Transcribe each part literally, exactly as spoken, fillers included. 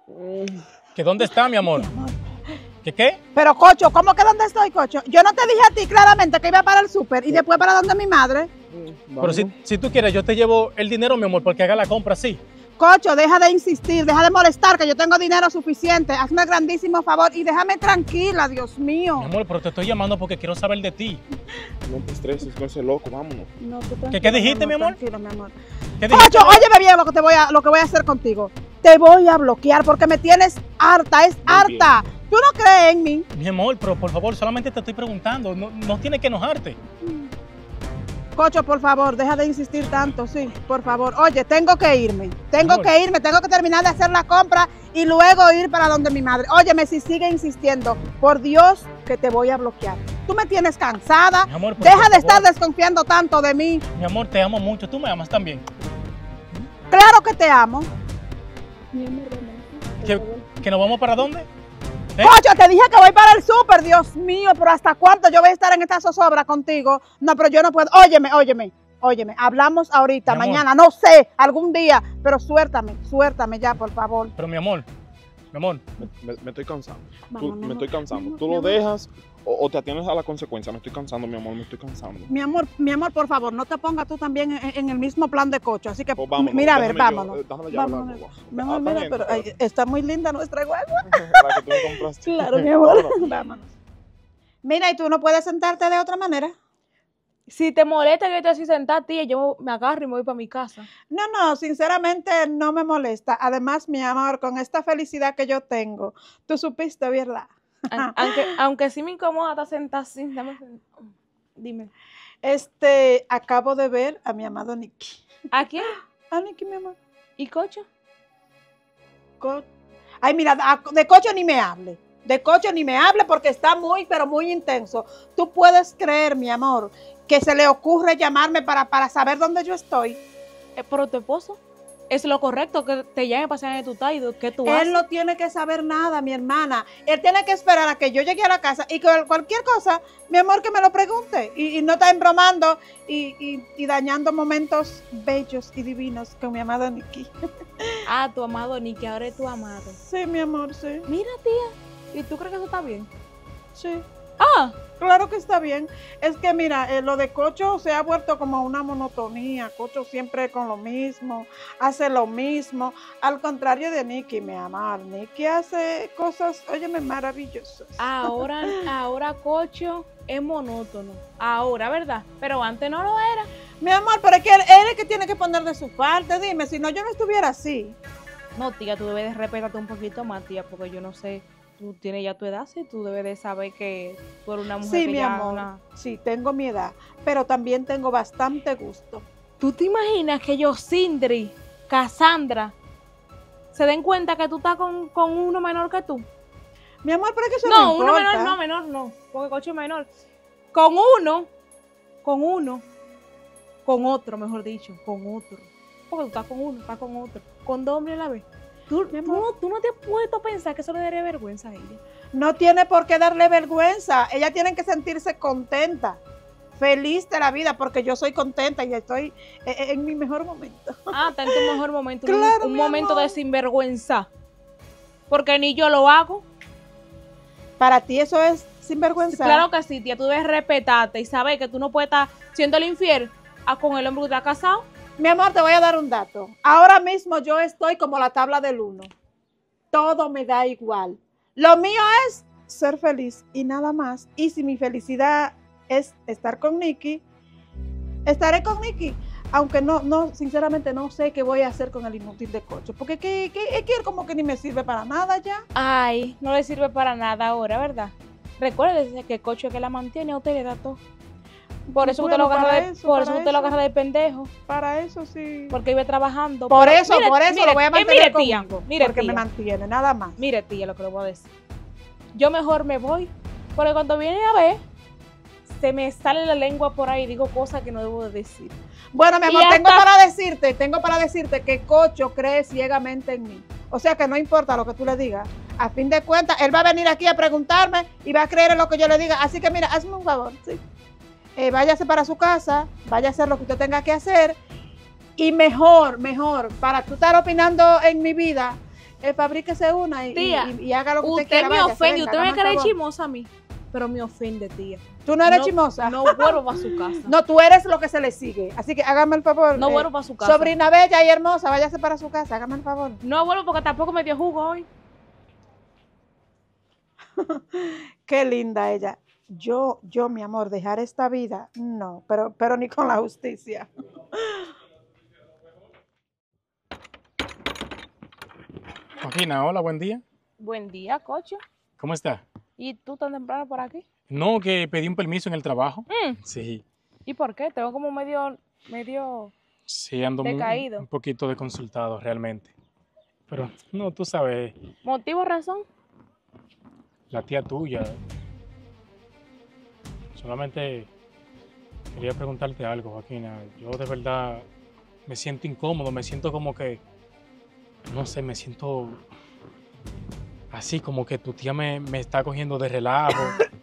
¿Que dónde está, mi amor? ¿Qué qué? Pero, Cocho, ¿cómo que dónde estoy, Cocho? Yo no te dije a ti claramente que iba para el súper y después para donde mi madre. Pero si, si tú quieres, yo te llevo el dinero, mi amor, porque haga la compra así. Cocho, deja de insistir, deja de molestar, que yo tengo dinero suficiente. Hazme el grandísimo favor y déjame tranquila, Dios mío. Mi amor, pero te estoy llamando porque quiero saber de ti. No te estreses, no seas loco, vámonos. No, tú tranquilo, ¿Qué, qué dijiste, mi amor? Tranquilo, mi amor. ¿Qué dijiste? Cocho, óyeme bien lo que, te voy a, lo que voy a hacer contigo. Te voy a bloquear porque me tienes harta, es Muy harta. Tú no crees en mí. Mi amor, pero por favor, solamente te estoy preguntando. No, no tienes que enojarte. Cocho, por favor, deja de insistir tanto, sí, por favor. Oye, tengo que irme, tengo Amor. que irme, tengo que terminar de hacer la compra y luego ir para donde mi madre. Óyeme, si sigue insistiendo, por Dios que te voy a bloquear. Tú me tienes cansada, Mi amor, pero deja por de estar favor. desconfiando tanto de mí. Mi amor, te amo mucho. Tú me amas también. Claro que te amo. ¿Que, que nos vamos para dónde? ¿Eh? Cocho, te dije que voy para el súper, Dios mío, pero ¿hasta cuánto yo voy a estar en esta zozobra contigo? No, pero yo no puedo. Óyeme, óyeme, óyeme, hablamos ahorita, Mi amor. mañana, no sé, algún día, pero suéltame, suéltame ya, por favor. Pero mi amor, mi amor, Me, me- me estoy cansando. Vamos, Tú- mi me amor. estoy cansando. Mi amor, Tú mi lo amor. dejas o, o te atienes a la consecuencia. Me estoy cansando, mi amor, me estoy cansando. Mi amor, mi amor, por favor, no te pongas tú también en, en el mismo plan de Cocho, así que Pues vámonos, mira, a ver, déjame yo- vámonos. eh, déjame llevar la Vámonos. guagua. Mi Ah, amor, está mira, bien, pero pero- ay, está muy linda nuestra guagua. la que tú me compraste. Claro, mi amor. Vámonos. Vámonos. Mira, ¿y tú no puedes sentarte de otra manera? Si te molesta que yo esté así sentada, tía, yo me agarro y me voy para mi casa. No, no, sinceramente no me molesta. Además, mi amor, con esta felicidad que yo tengo, tú supiste, ¿verdad? An- aunque, aunque sí me incomoda estar sentada así, dame sen- dime. Este, acabo de ver a mi amado Nicky. ¿A quién? A Nicky, mi amor. ¿Y Cocho? Co- Ay, mira, a- de Cocho ni me hable. De Cocho ni me hable porque está muy, pero muy intenso. Tú puedes creer, mi amor, que se le ocurre llamarme para, para saber dónde yo estoy. Eh, ¿Pero tu esposo? Es lo correcto que te llame para saber de tu estás y de qué tú Él haces. no tiene que saber nada, mi hermana. Él tiene que esperar a que yo llegue a la casa y que cualquier cosa, mi amor, que me lo pregunte. Y, y no está embromando y, y- y dañando momentos bellos y divinos con mi amado Nicky. Ah, tu amado ni que ahora es tu amado. Sí, mi amor, sí. Mira, tía, ¿y tú crees que eso está bien? Sí. Ah, Claro que está bien. Es que mira, eh, lo de Cocho se ha vuelto como una monotonía. Cocho siempre con lo mismo, hace lo mismo. Al contrario de Nicky, mi amor. Nicky hace cosas, óyeme, maravillosas. ahora, ahora Cocho es monótono. Ahora, ¿verdad? Pero antes no lo era. Mi amor, pero es que él, él es el que tiene que poner de su parte. Dime, si no, yo no estuviera así. No, tía, tú debes de respetarte un poquito más, tía, porque yo no sé, tú tienes ya tu edad, sí, tú debes de saber que tú eres una mujer Sí, que mi ya amor. una- Sí, tengo mi edad, pero también tengo bastante gusto. ¿Tú te imaginas que yo, Sindri, Cassandra, se den cuenta que tú estás con, con uno menor que tú? Mi amor, pero es que eso no, No, uno importa. menor, no, menor no, porque Cocho es menor. Con uno, con uno, con otro, mejor dicho, con otro. Porque tú estás con uno, estás con otro, con dos hombres a la vez. Tú, Mi tú amor. no, tú no te has puesto a pensar que eso le daría vergüenza a ella. No tiene por qué darle vergüenza. Ella tiene que sentirse contenta, feliz de la vida, porque yo soy contenta y estoy eh, en mi mejor momento. Ah, está en tu mejor momento. un- Claro, un mi momento amor. de sinvergüenza. Porque ni yo lo hago. Para ti eso es sinvergüenza. Claro que sí, tía. Tú debes respetarte y saber que tú no puedes estar siendo el infiel a con el hombre que está casado. Mi amor, te voy a dar un dato. Ahora mismo yo estoy como la tabla del uno. Todo me da igual. Lo mío es ser feliz y nada más. Y si mi felicidad es estar con Nicky, estaré con Nicky. Aunque no, no, sinceramente no sé qué voy a hacer con el inútil de Cocho. Porque que, que, es que él como que ni me sirve para nada ya. Ay, no le sirve para nada ahora, ¿verdad? Recuérdese que el coche que la mantiene a usted le da todo. Por eso usted Bueno, lo agarra para de, eso, por para eso usted lo eso. agarra de pendejo. Para eso sí. Porque vive trabajando. Por Pero eso, mire- por eso mire- lo voy a eh, mantener mire, tía, conmigo. mire, porque tía. me mantiene, nada más. Mire, tía, lo que le voy a decir. Yo mejor me voy, porque cuando viene a ver, se me sale la lengua por ahí y digo cosas que no debo de decir. Bueno, mi Y amor, hasta- tengo para decirte, tengo para decirte que Cocho cree ciegamente en mí. O sea que no importa lo que tú le digas. A fin de cuentas, él va a venir aquí a preguntarme y va a creer en lo que yo le diga. Así que mira, hazme un favor, sí. Eh, váyase para su casa, vaya a hacer lo que usted tenga que hacer. Y mejor, mejor, para tú estar opinando en mi vida, eh, fabríquese una y, Tía, y, y haga lo que usted, Usted quiera. me váyase, ofende, venga, usted me hágame el quiere favor. chismosa a mí, pero me ofende, tía. Tú no eres No- chimosa. No vuelvo a su casa. No, tú eres lo que se le sigue. Así que hágame el favor. No eh, vuelvo a su casa. Sobrina bella y hermosa, váyase para su casa, hágame el favor. No vuelvo porque tampoco me dio jugo hoy. Qué linda ella. Yo, yo, mi amor, dejar esta vida, no, pero, pero ni con la justicia. Joaquina, hola, buen día. Buen día, coche. ¿Cómo está? ¿Y tú tan temprano por aquí? No, que pedí un permiso en el trabajo. Mm, Sí, ¿Y por qué? Tengo como medio, medio... sí, ando muy- Decaído. un poquito desconsultado realmente. Pero no, tú sabes, ¿Motivo, razón? la tía tuya. Solamente quería preguntarte algo, Joaquina. Yo de verdad me siento incómodo, me siento como que, no sé, me siento así, como que tu tía me, me está cogiendo de relajo.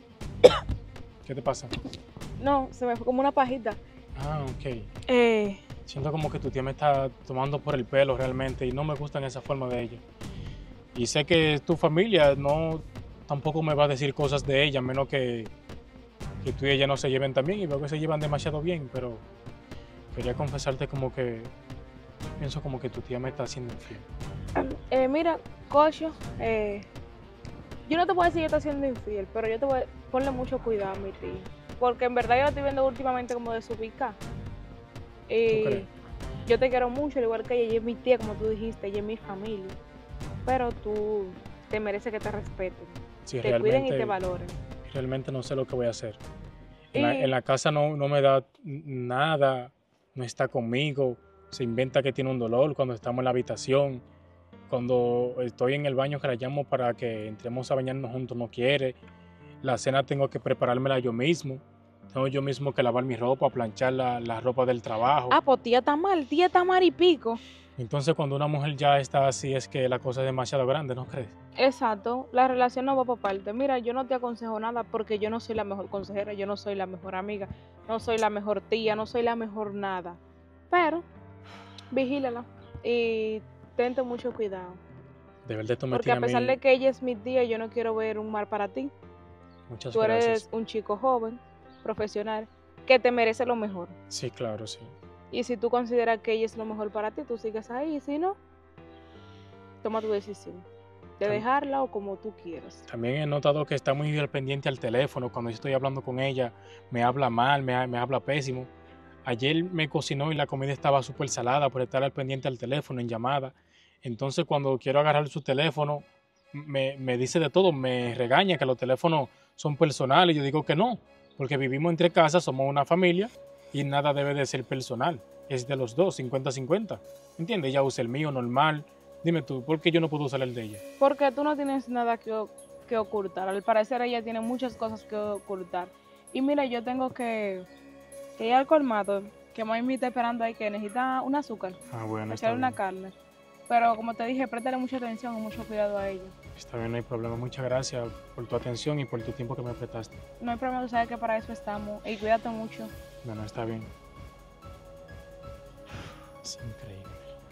¿Qué te pasa? No, se me fue como una pajita. Ah, ok. Eh, Siento como que tu tía me está tomando por el pelo realmente y no me gustan esa forma de ella. Y sé que tu familia no tampoco me va a decir cosas de ella, a menos que, que tú y ella no se lleven tan bien, y veo que se llevan demasiado bien, pero quería confesarte como que pienso como que tu tía me está haciendo infiel. eh, mira, cocho, eh, yo no te puedo decir que estás siendo infiel, pero yo te voy a ponle mucho cuidado a mi tía. Porque en verdad yo la estoy viendo últimamente como desubicada. Y crees? yo te quiero mucho, al igual que ella, ella es mi tía, como tú dijiste, ella es mi familia. Pero tú te mereces que te respeten, Sí, te cuiden y realmente, te valoren. realmente no sé lo que voy a hacer. En la, Y- en la casa no, no me da nada, no está conmigo, se inventa que tiene un dolor cuando estamos en la habitación. Cuando estoy en el baño que la llamo para que entremos a bañarnos juntos, no quiere. La cena tengo que preparármela yo mismo. Tengo yo mismo que lavar mi ropa, planchar la, la ropa del trabajo. Ah, pues tía está mal, tía está mal y pico. Entonces cuando una mujer ya está así es que la cosa es demasiado grande, ¿no crees? Exacto, la relación no va por parte. Mira, yo no te aconsejo nada porque yo no soy la mejor consejera, yo no soy la mejor amiga, no soy la mejor tía, no soy la mejor nada. Pero, vigílala y tente mucho cuidado. De verdad esto me Porque tiene a pesar mí. de que ella es mi tía, yo no quiero ver un mal para ti. Muchas Tú eres gracias. un chico joven, profesional, que te merece lo mejor. Sí, claro, sí. Y si tú consideras que ella es lo mejor para ti, tú sigues ahí. Y si no, toma tu decisión de Tam- dejarla o como tú quieras. También he notado que está muy al pendiente al teléfono. Cuando yo estoy hablando con ella, me habla mal, me, ha- me habla pésimo. Ayer me cocinó y la comida estaba súper salada por estar al pendiente al teléfono en llamada. Entonces cuando quiero agarrar su teléfono, me, me dice de todo, me regaña que los teléfonos son personales. Yo digo que no, porque vivimos entre casas, somos una familia y nada debe de ser personal. Es de los dos, cincuenta cincuenta. ¿Entiendes? Ella usa el mío normal. Dime tú, ¿por qué yo no puedo usar el de ella? Porque tú no tienes nada que, o- que ocultar. Al parecer ella tiene muchas cosas que ocultar. Y mira, yo tengo que, que ir al colmado, que mami me está esperando ahí, que necesita un azúcar, Ah, bueno, está echarle una bien. carne. Pero como te dije, préstale mucha atención y mucho cuidado a ella. Está bien, no hay problema. Muchas gracias por tu atención y por tu tiempo que me prestaste. No hay problema, tú sabes que para eso estamos. Y cuídate mucho. Bueno, está bien. Es increíble.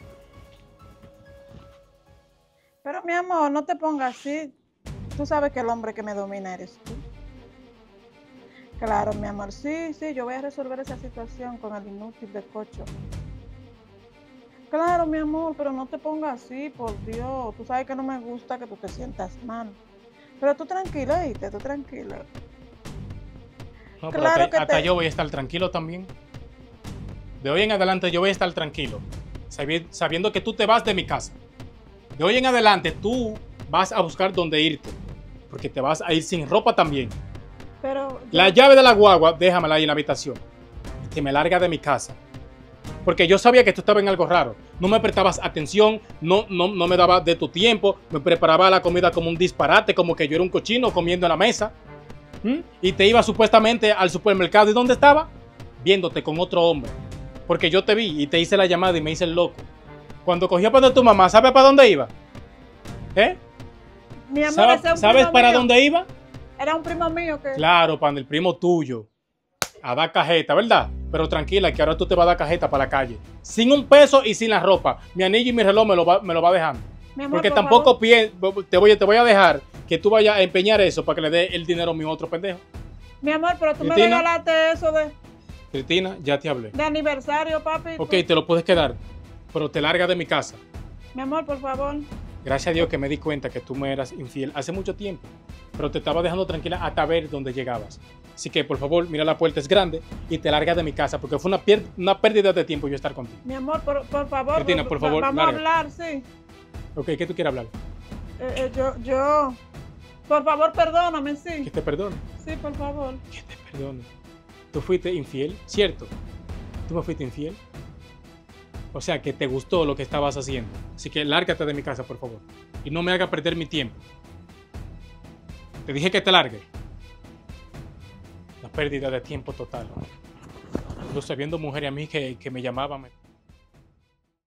Pero mi amor, no te pongas así. Tú sabes que el hombre que me domina eres tú. Claro, mi amor, sí, sí, yo voy a resolver esa situación con el inútil de Cocho. Claro, mi amor, pero no te pongas así, por Dios. Tú sabes que no me gusta que tú te sientas mal. Pero tú tranquila, ¿viste? Tú tranquila. No, pero Claro hasta, que hasta te- yo voy a estar tranquilo también. De hoy en adelante yo voy a estar tranquilo, sabi- sabiendo que tú te vas de mi casa. De hoy en adelante tú vas a buscar dónde irte, porque te vas a ir sin ropa también. Pero La llave de la guagua, déjamela ahí en la habitación. Y que me larga de mi casa. Porque yo sabía que tú estabas en algo raro. No me prestabas atención, no, no, no me dabas de tu tiempo, me preparaba la comida como un disparate, como que yo era un cochino comiendo en la mesa. ¿Mm? Y te iba supuestamente al supermercado. ¿Y dónde estaba? Viéndote con otro hombre. Porque yo te vi y te hice la llamada y me hice el loco. Cuando cogía para donde tu mamá, ¿sabes para dónde iba? ¿Eh? mi amor, ¿Sabes, ese es un ¿sabes primo para mío. dónde iba? Era un primo mío que... Claro, para el primo tuyo. A dar cajeta, ¿verdad? Pero tranquila, que ahora tú te vas a dar cajeta para la calle. Sin un peso y sin la ropa. Mi anillo y mi reloj me lo va, me lo va dejando. Mi amor, Porque por tampoco favor. pie, te, voy, te voy a dejar que tú vayas a empeñar eso para que le dé el dinero a mi otro pendejo. Mi amor, pero tú me Cristina. regalaste eso de, Cristina, ya te hablé. de aniversario, papi. Ok, te lo puedes quedar, pero te largas de mi casa. Mi amor, por favor. Gracias a Dios que me di cuenta que tú me eras infiel hace mucho tiempo, pero te estaba dejando tranquila hasta ver dónde llegabas. Así que, por favor, mira, la puerta es grande y te largas de mi casa, porque fue una, pier- una pérdida de tiempo yo estar contigo. Mi amor, por, por favor. Cristina, por favor, Vamos lárgate. a hablar, sí. Ok, ¿qué tú quieres hablar? Eh, eh, yo, yo. Por favor, perdóname, sí. Que te perdone. Sí, por favor. Que te perdone. Tú fuiste infiel, ¿cierto? Tú me fuiste infiel. O sea, que te gustó lo que estabas haciendo. Así que lárgate de mi casa, por favor. Y no me hagas perder mi tiempo. Te dije que te largue. Una pérdida de tiempo total. Incluso viendo mujeres a mí que, que me llamaban. me-